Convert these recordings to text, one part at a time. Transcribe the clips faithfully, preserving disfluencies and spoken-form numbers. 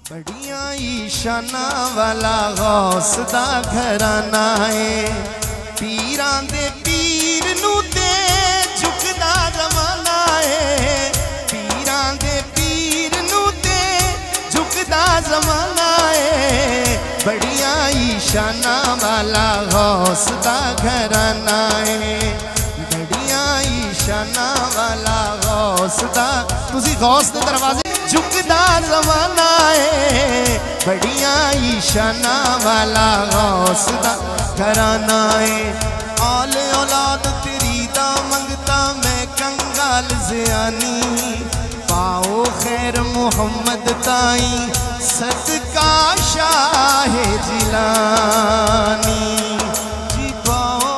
बड़िया ईशाना वाला गौस दा घराना है। पीरां दे पीर नू ते झुकदा जमाना है। पीरां दे पीर नू ते झुकदा जमाना है। बड़िया ईशाना वाला गौस दा घराना है। बड़िया ईशाना वाला गौस दा तुसी गौस दे दरवाजे झुकदा जमाना है। बड़िया ईशाना वाला गौस दा घराना है। औल औलाद तेरी दा मंगता मैं कंगाल ज़ियानी। पाओ खैर मोहम्मद ताई सदका शाह जिलानी। जी पाओ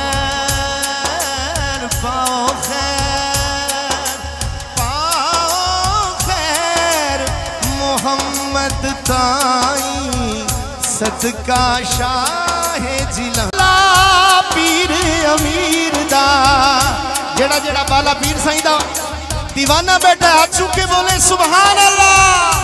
खैर पाओ खैर पाओ खैर मोहम्मद ताई सदका शाह जिला। पीर अमीर दा जेड़ा जेड़ा बाला पीर साईं दा दीवाना बैठा हाथ चुके बोले सुभान अल्लाह।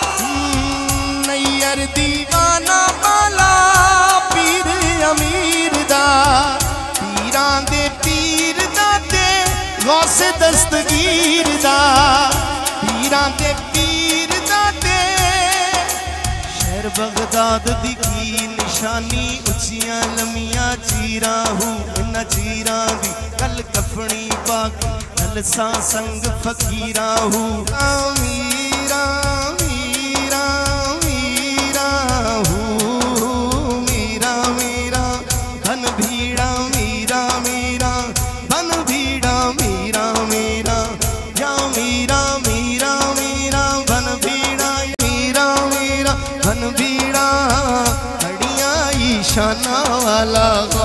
नैयर दीवाना बाला पीर अमीर दा। पीरां दे पीर दा ते गौसे दस्तगीर दा। पीरां दे पीर दा ते शहर बगदाद दी की निशानी। उचियां लमियां चीरा हूँ इन्ना चीरा दी कल कफनी पाक कल सा संग फकीरा हूँ। मीरा मीरा मीरा हूँ मीरा मीरा धन भीड़ा मीरा मीरा धन भीड़ा मीरा मीरा या मीरा मीरा मीरा धन भीड़ा मीरा मीरा धन भीड़ा। बड़िया ईशाना वाला